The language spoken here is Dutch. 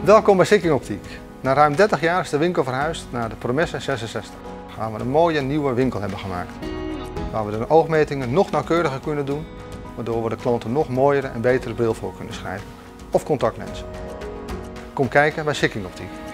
Welkom bij Sikking Optiek. Na ruim 30 jaar is de winkel verhuisd naar de Promesse 66. Waar we een mooie nieuwe winkel hebben gemaakt. Waar we de oogmetingen nog nauwkeuriger kunnen doen, waardoor we de klanten nog mooiere en betere bril voor kunnen schrijven. Of contactlenzen. Kom kijken bij Sikking Optiek.